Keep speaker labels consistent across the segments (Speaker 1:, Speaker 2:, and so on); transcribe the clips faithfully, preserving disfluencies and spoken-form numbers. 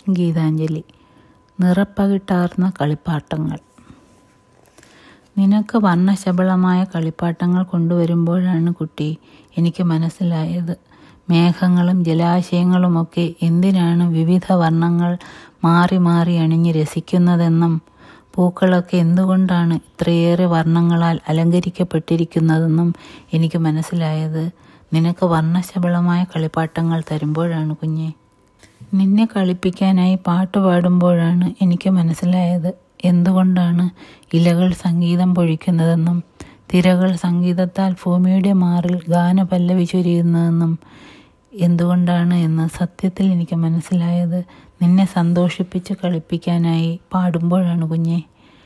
Speaker 1: ഗീതാഞ്ജലി. നിറപ്പകിട്ടാർന്ന കളിപ്പാട്ടങ്ങൾ. നിനക്ക് വർണ്ണശബളമായ കളിപ്പാട്ടങ്ങൾ കൊണ്ടുവരുമ്പോഴാണ് കുട്ടി എനിക്ക് മനസ്സിലായത്, മേഘങ്ങളും ജലാശയങ്ങളുമൊക്കെ എന്തിനാണ് വിവിധ വർണ്ണങ്ങൾ മാറി മാറി അണിഞ്ഞ് രസിക്കുന്നതെന്നും പൂക്കളൊക്കെ എന്തുകൊണ്ടാണ് ഇത്രയേറെ വർണ്ണങ്ങളാൽ അലങ്കരിക്കപ്പെട്ടിരിക്കുന്നതെന്നും എനിക്ക് മനസ്സിലായത് നിനക്ക് വർണ്ണശബളമായ കളിപ്പാട്ടങ്ങൾ തരുമ്പോഴാണ് കുഞ്ഞെ. നിന്നെ കളിപ്പിക്കാനായി പാട്ട് പാടുമ്പോഴാണ് എനിക്ക് മനസ്സിലായത് എന്തുകൊണ്ടാണ് ഇലകൾ സംഗീതം പൊഴിക്കുന്നതെന്നും തിരകൾ സംഗീതത്താൽ ഭൂമിയുടെ മാറിൽ ഗാനപല്ലവി ചൊരിയുന്നതെന്നും എന്തുകൊണ്ടാണ് എന്ന് സത്യത്തിൽ എനിക്ക് മനസ്സിലായത് നിന്നെ സന്തോഷിപ്പിച്ച് കളിപ്പിക്കാനായി പാടുമ്പോഴാണ് കുഞ്ഞെ.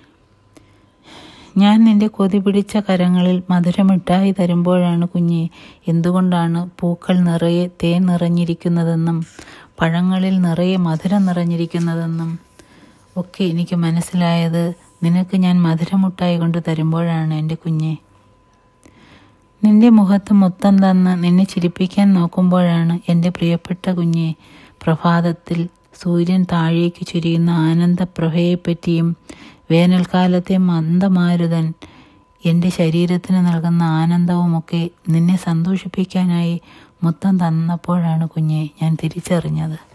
Speaker 1: ഞാൻ നിന്റെ കൊതി പിടിച്ച കരങ്ങളിൽ മധുരമിഠായി തരുമ്പോഴാണ് കുഞ്ഞെ എന്തുകൊണ്ടാണ് പൂക്കൾ നിറയെ തേൻ നിറഞ്ഞിരിക്കുന്നതെന്നും പഴങ്ങളിൽ നിറയെ മധുരം നിറഞ്ഞിരിക്കുന്നതെന്നും ഒക്കെ എനിക്ക് മനസ്സിലായത് നിനക്ക് ഞാൻ മധുരമുട്ടായി കൊണ്ട് തരുമ്പോഴാണ് എൻ്റെ കുഞ്ഞെ. നിന്റെ മുഖത്ത് മുത്തം തന്ന് നിന്നെ ചിരിപ്പിക്കാൻ നോക്കുമ്പോഴാണ് എൻ്റെ പ്രിയപ്പെട്ട കുഞ്ഞെ പ്രഭാതത്തിൽ സൂര്യൻ താഴേക്ക് ചുരിയുന്ന ആനന്ദപ്രഭയെപ്പറ്റിയും വേനൽക്കാലത്തെ മന്ദമാരുതൻ എൻ്റെ ശരീരത്തിന് നൽകുന്ന ആനന്ദവുമൊക്കെ നിന്നെ സന്തോഷിപ്പിക്കാനായി മുത്തം തന്നപ്പോഴാണ് കുഞ്ഞെ ഞാൻ തിരിച്ചറിഞ്ഞത്.